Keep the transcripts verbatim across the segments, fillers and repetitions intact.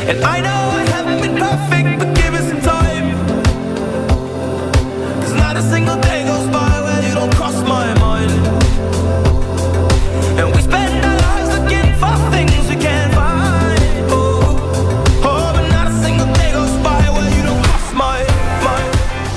And I know I haven't been perfect, but give it some time. Cause not a single day goes by where you don't cross my mind. And we spend our lives looking for things we can't find. Oh, oh, but not a single day goes by where you don't cross my mind.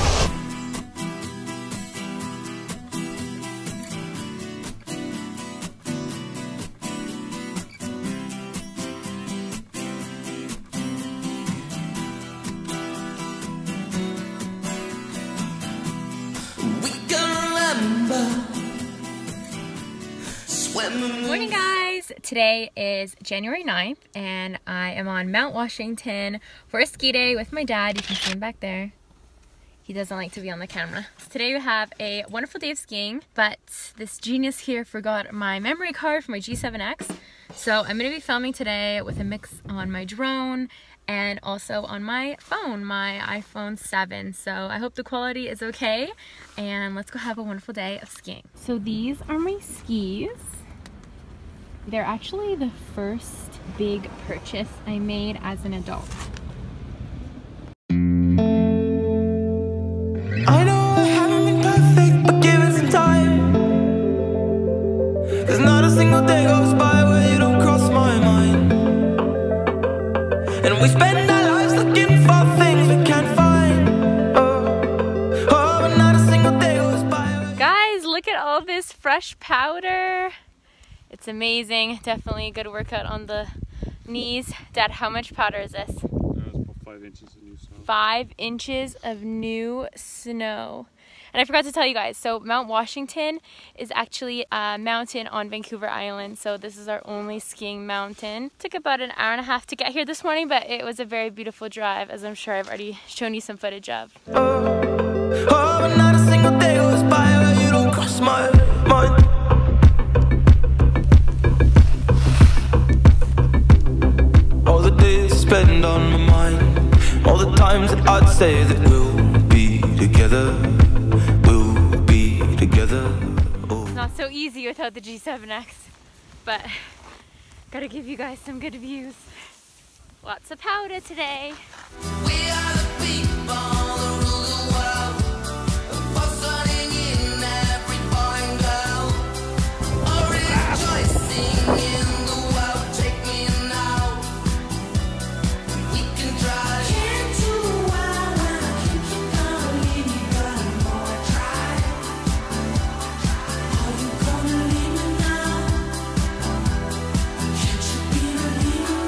Morning guys! Today is January ninth and I am on Mount Washington for a ski day with my dad. You can see him back there. He doesn't like to be on the camera. So today we have a wonderful day of skiing, but this genius here forgot my memory card for my G seven X. So I'm going to be filming today with a mix on my drone and also on my phone, my iPhone seven. So I hope the quality is okay and let's go have a wonderful day of skiing. So these are my skis. They're actually the first big purchase I made as an adult. I know I haven't been perfect, but give it some time. There's not a single day goes by where you don't cross my mind. And we spend our lives looking for things we can't find. Oh, oh, but not a single day goes by. Guys, look at all this fresh powder. It's amazing. Definitely a good workout on the knees. Dad, how much powder is this? Uh, it's about five inches of new snow. Five inches of new snow. And I forgot to tell you guys, so Mount Washington is actually a mountain on Vancouver Island. So this is our only skiing mountain. Took about an hour and a half to get here this morning, but it was a very beautiful drive, as I'm sure I've already shown you some footage of. Oh, oh, but not a single day goes by where you don't cross my mind. All the days spent on my mind, all the times that I'd say that we'll be together, we'll be together. Oh. It's not so easy without the G seven X, but gotta give you guys some good views. Lots of powder today. We are the people that rule the world, for starting in every boy and girl, or rejoicing in the world. Take me now, we can try. Can't do well when I keep you gonna leave me, but I'm gonna try. Are you gonna leave me now? Can't you be relieving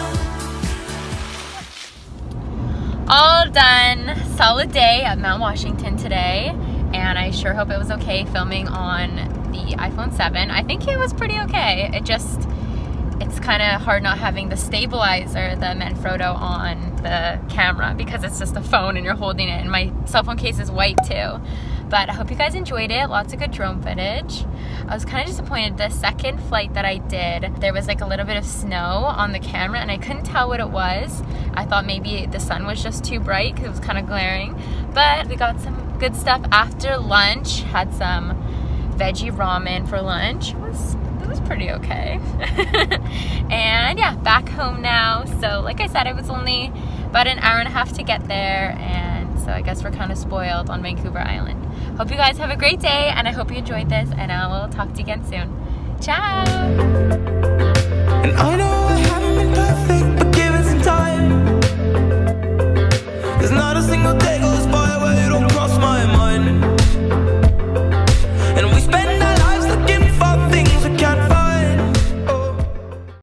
now? All done. Solid day at Mount Washington today, and I sure hope it was okay filming on the iPhone seven. I think it was pretty okay. It just, it's kind of hard not having the stabilizer, the Manfrotto, on the camera because it's just a phone and you're holding it, and my cell phone case is white too. But I hope you guys enjoyed it. Lots of good drone footage. I was kind of disappointed. The second flight that I did, there was like a little bit of snow on the camera and I couldn't tell what it was. I thought maybe the sun was just too bright because it was kind of glaring. But we got some good stuff after lunch. Had some veggie ramen for lunch. It was, it was pretty okay. And yeah, back home now. So like I said, it was only about an hour and a half to get there, and so I guess we're kind of spoiled on Vancouver Island. Hope you guys have a great day, and I hope you enjoyed this, and I will talk to you again soon. Ciao! And I know I haven't